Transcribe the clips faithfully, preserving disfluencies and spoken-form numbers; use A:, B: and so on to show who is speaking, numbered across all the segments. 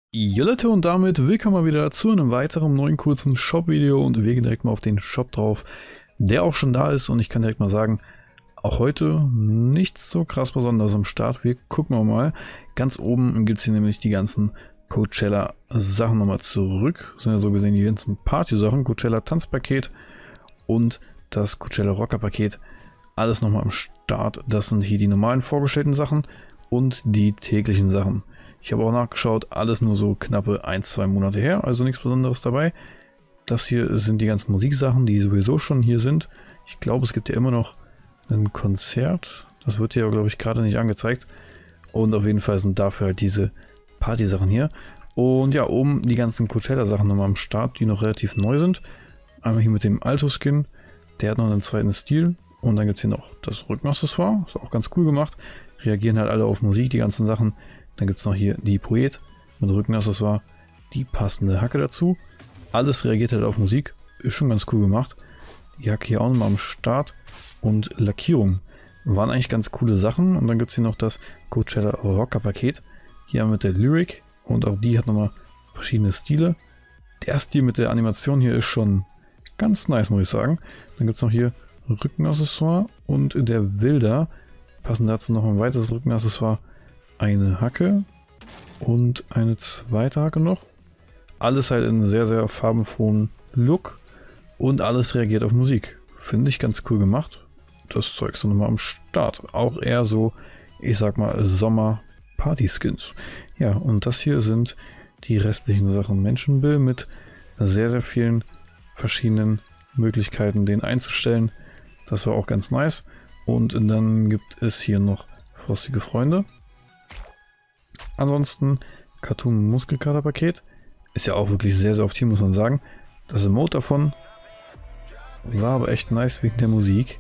A: Jo Leute, und damit willkommen mal wieder zu einem weiteren neuen kurzen Shop-Video und wir gehen direkt mal auf den Shop drauf, der auch schon da ist, und ich kann direkt mal sagen, auch heute nichts so krass Besonderes am Start. Wir gucken mal. Ganz oben gibt es hier nämlich die ganzen Coachella-Sachen nochmal zurück. Das sind ja so gesehen die ganzen Party-Sachen, Coachella-Tanzpaket und das Coachella-Rocker-Paket. Alles nochmal am Start. Das sind hier die normalen vorgestellten Sachen und die täglichen Sachen. Ich habe auch nachgeschaut, alles nur so knappe ein, zwei Monate her, also nichts Besonderes dabei. Das hier sind die ganzen Musiksachen, die sowieso schon hier sind. Ich glaube, es gibt ja immer noch ein Konzert. Das wird ja, glaube ich, gerade nicht angezeigt. Und auf jeden Fall sind dafür halt diese Party-Sachen hier. Und ja, oben die ganzen Coachella-Sachen nochmal am Start, die noch relativ neu sind. Einmal hier mit dem Alto-Skin. Der hat noch einen zweiten Stil. Und dann gibt es hier noch das Rückenaccessoire. Ist auch ganz cool gemacht. Reagieren halt alle auf Musik, die ganzen Sachen. Dann gibt es noch hier die Poet mit Rückenaccessoire, die passende Hacke dazu. Alles reagiert halt auf Musik, ist schon ganz cool gemacht. Die Hacke hier auch nochmal am Start und Lackierung waren eigentlich ganz coole Sachen. Und dann gibt es hier noch das Coachella Rocker Paket, hier mit der Lyric, und auch die hat nochmal verschiedene Stile. Der Stil mit der Animation hier ist schon ganz nice, muss ich sagen. Dann gibt es noch hier Rückenaccessoire und der Wilder, passend dazu noch ein weiteres Rückenaccessoire. Eine Hacke und eine zweite Hacke noch. Alles halt in sehr, sehr farbenfrohen Look und alles reagiert auf Musik. Finde ich ganz cool gemacht. Das Zeug ist nochmal am Start. Auch eher so, ich sag mal, Sommer-Party-Skins. Ja, und das hier sind die restlichen Sachen. Menschenbill mit sehr, sehr vielen verschiedenen Möglichkeiten, den einzustellen. Das war auch ganz nice. Und dann gibt es hier noch frostige Freunde. Ansonsten Cartoon Muskelkater Paket. Ist ja auch wirklich sehr, sehr oft hier, muss man sagen. Das Emote davon war aber echt nice wegen der Musik.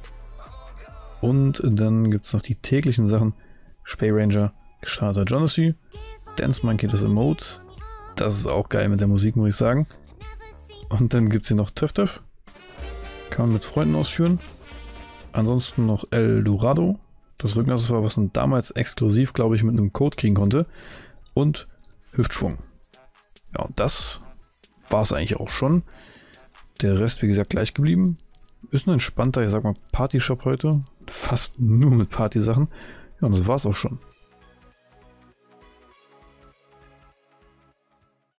A: Und dann gibt es noch die täglichen Sachen. Spay Ranger, gestarter Jonassy, Dance Monkey, das Emote. Das ist auch geil mit der Musik, muss ich sagen. Und dann gibt es hier noch Töff Töff. Kann man mit Freunden ausführen. Ansonsten noch El Dorado. Das Rückenaccessoire, was man damals exklusiv, glaube ich, mit einem Code kriegen konnte. Und Hüftschwung. Ja, und das war es eigentlich auch schon. Der Rest, wie gesagt, gleich geblieben. Ist ein entspannter, ich sag mal, Party-Shop heute. Fast nur mit Party-Sachen. Ja, und das war es auch schon.